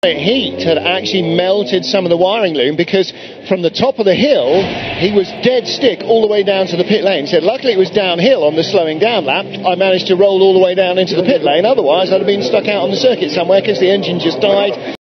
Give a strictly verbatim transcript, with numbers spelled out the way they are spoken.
Heat had actually melted some of the wiring loom, because from the top of the hill he was dead stick all the way down to the pit lane. He said luckily it was downhill on the slowing down lap. I managed to roll all the way down into the pit lane, otherwise I'd have been stuck out on the circuit somewhere because the engine just died.